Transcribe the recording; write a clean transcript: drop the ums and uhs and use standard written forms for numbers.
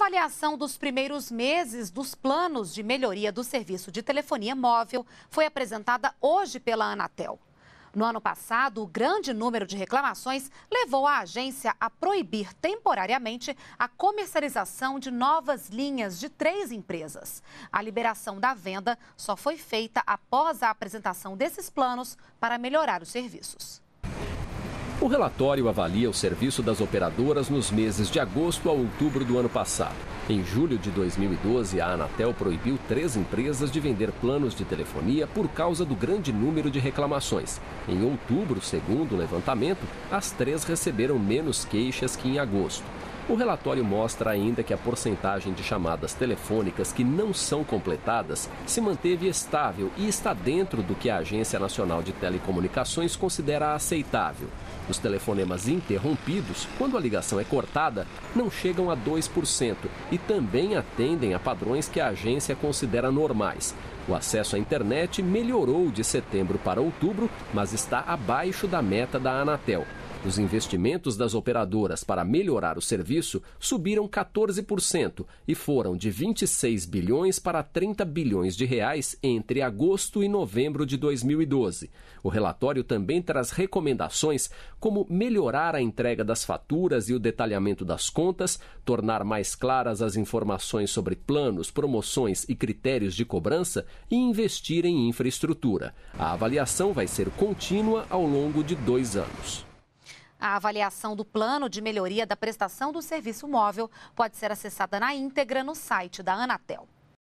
avaliação dos primeiros meses dos planos de melhoria do serviço de telefonia móvel foi apresentada hoje pela Anatel. No ano passado, o grande número de reclamações levou a agência a proibir temporariamente a comercialização de novas linhas de 3 empresas. A liberação da venda só foi feita após a apresentação desses planos para melhorar os serviços. O relatório avalia o serviço das operadoras nos meses de agosto a outubro do ano passado. Em julho de 2012, a Anatel proibiu 3 empresas de vender planos de telefonia por causa do grande número de reclamações. Em outubro, segundo o levantamento, as 3 receberam menos queixas que em agosto. O relatório mostra ainda que a porcentagem de chamadas telefônicas que não são completadas se manteve estável e está dentro do que a Agência Nacional de Telecomunicações considera aceitável. Os telefonemas interrompidos, quando a ligação é cortada, não chegam a 2% e também atendem a padrões que a agência considera normais. O acesso à internet melhorou de setembro para outubro, mas está abaixo da meta da Anatel. Os investimentos das operadoras para melhorar o serviço subiram 14% e foram de 26 bilhões para 30 bilhões de reais entre agosto e novembro de 2012. O relatório também traz recomendações como melhorar a entrega das faturas e o detalhamento das contas, tornar mais claras as informações sobre planos, promoções e critérios de cobrança e investir em infraestrutura. A avaliação vai ser contínua ao longo de 2 anos. A avaliação do plano de melhoria da prestação do serviço móvel pode ser acessada na íntegra no site da Anatel.